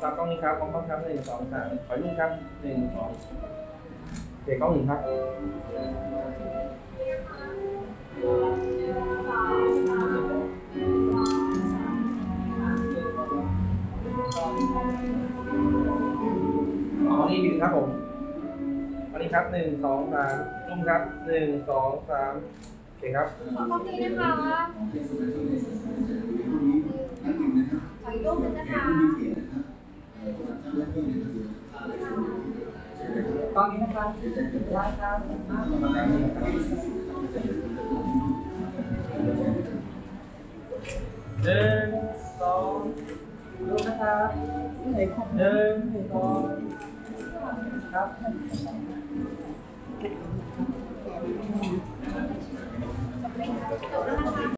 ตากล้องนี้ครับกล้องครับ1 2 3ขอรุ่นครับ1 2เด็กกล้อง1ครับนี่ยืนครับผมอันนี้ครับ1 2 3รุ่มครับ1 2 3โอเคครับขอกล้องนี้นะคะขออีกรูปนึงนะคะกล้องนี้นะครับได้ครับ1 2ดูนะครับ1 2ครับ